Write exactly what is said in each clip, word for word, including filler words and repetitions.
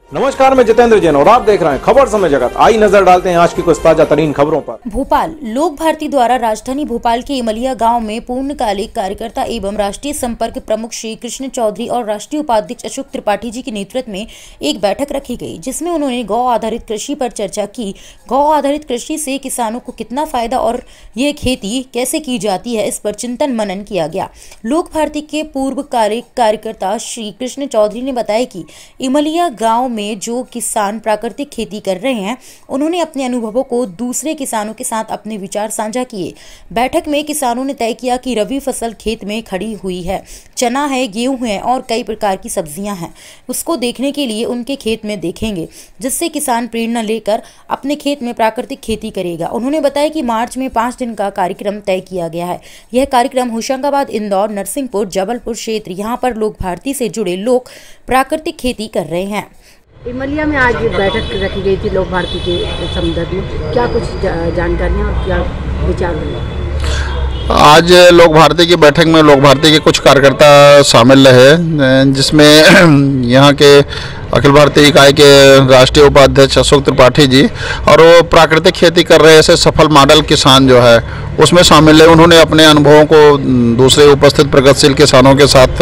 नमस्कार, मैं जितेंद्र जैन और आप देख रहे हैं खबर समय जगत। आई नजर डालते हैं आज की कुछ ताजा तरीन खबरों पर। भोपाल लोक भारती द्वारा राजधानी भोपाल के इमलिया गांव में पूर्णकालिक कार्यकर्ता एवं राष्ट्रीय संपर्क प्रमुख श्री कृष्ण चौधरी और राष्ट्रीय उपाध्यक्ष अशोक त्रिपाठी जी के नेतृत्व में एक बैठक रखी गई, जिसमें उन्होंने गौ आधारित कृषि पर चर्चा की। गौ आधारित कृषि से किसानों को कितना फायदा और ये खेती कैसे की जाती है, इस पर चिंतन मनन किया गया। लोक भारती के पूर्व कार्यकर्ता श्री कृष्ण चौधरी ने बताया कि इमलिया गाँव में जो किसान प्राकृतिक खेती कर रहे हैं, उन्होंने अपने अनुभवों को दूसरे किसानों के साथ अपने विचार साझा किए। बैठक में किसानों ने तय किया कि रबी फसल खेत में खड़ी हुई है, चना है, गेहूं है और कई प्रकार की सब्जियां हैं। उसको देखने के लिए उनके खेत में देखेंगे, जिससे किसान प्रेरणा लेकर अपने खेत में प्राकृतिक खेती करेगा। उन्होंने बताया कि मार्च में पाँच दिन का कार्यक्रम तय किया गया है। यह कार्यक्रम होशंगाबाद, इंदौर, नरसिंहपुर, जबलपुर क्षेत्र, यहाँ पर लोक भारती से जुड़े लोग प्राकृतिक खेती कर रहे हैं। इमलिया में आज बैठक रखी गई थी लोक भारती के संदर्भ में, क्या कुछ जानकारियाँ और क्या विचार हुए? आज लोक भारती की बैठक में लोक भारती के कुछ कार्यकर्ता शामिल रहे, जिसमें यहाँ के अखिल भारतीय इकाई के राष्ट्रीय उपाध्यक्ष अशोक त्रिपाठी जी और वो प्राकृतिक खेती कर रहे ऐसे सफल मॉडल किसान जो है उसमें शामिल है। उन्होंने अपने अनुभवों को दूसरे उपस्थित प्रगतिशील किसानों के साथ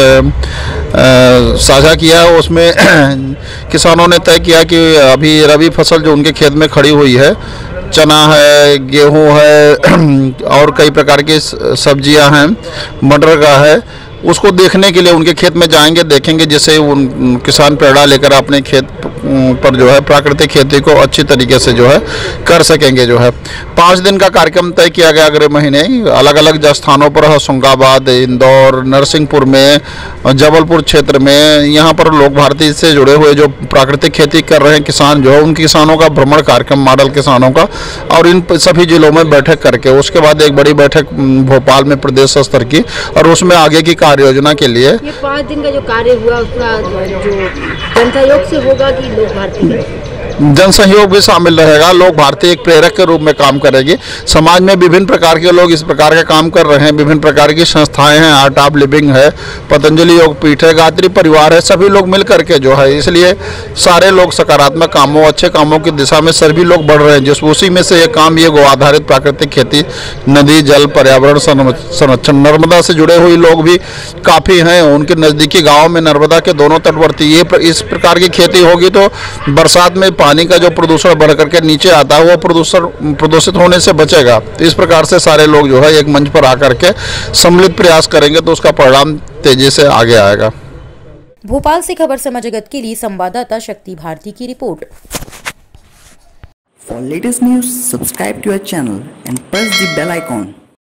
साझा किया। उसमें किसानों ने तय किया कि अभी रबी फसल जो उनके खेत में खड़ी हुई है, चना है, गेहूं है और कई प्रकार की सब्जियां हैं, मटर का है, उसको देखने के लिए उनके खेत में जाएंगे, देखेंगे, जिससे उन किसान प्रेरणा लेकर अपने खेत पर जो है प्राकृतिक खेती को अच्छी तरीके से जो है कर सकेंगे। जो है पाँच दिन का कार्यक्रम तय किया गया अगले महीने अलग अलग स्थानों पर, होशंगाबाद, इंदौर, नरसिंहपुर में, जबलपुर क्षेत्र में। यहाँ पर लोक भारती से जुड़े हुए जो प्राकृतिक खेती कर रहे हैं किसान जो है, उन किसानों का भ्रमण कार्यक्रम, मॉडल किसानों का, और इन सभी जिलों में बैठक करके उसके बाद एक बड़ी बैठक भोपाल में प्रदेश स्तर की, और उसमें आगे की कार्य योजना के लिए। ये पाँच दिन का जो कार्य हुआ उसका जो जनसहयोग से होगा कि लोक भारती जन सहयोग भी शामिल रहेगा। लोक भारती एक प्रेरक के रूप में काम करेगी। समाज में विभिन्न प्रकार के लोग इस प्रकार के काम कर रहे हैं, विभिन्न प्रकार की संस्थाएं हैं, आर्ट ऑफ लिविंग है, पतंजलि योग पीठ है, गायत्री परिवार है, सभी लोग मिल करके जो है, इसलिए सारे लोग सकारात्मक कामों, अच्छे कामों की दिशा में सभी लोग बढ़ रहे हैं। जिस उसी में से एक काम ये गो आधारित प्राकृतिक खेती, नदी जल पर्यावरण संरक्षण, नर्मदा से जुड़े हुए लोग भी काफ़ी हैं। उनके नज़दीकी गाँव में नर्मदा के दोनों तटवर्ती ये इस प्रकार की खेती होगी तो बरसात में पानी का जो प्रदूषण बढ़ करके नीचे आता है वो प्रदूषण प्रदूषित होने से बचेगा। तो इस प्रकार से सारे लोग जो है एक मंच पर आकर के सम्मिलित प्रयास करेंगे तो उसका परिणाम तेजी से आगे आएगा। भोपाल से खबर समय जगत के लिए संवाददाता शक्ति भारती की रिपोर्ट। For latest news, subscribe to our channel and press the bell icon.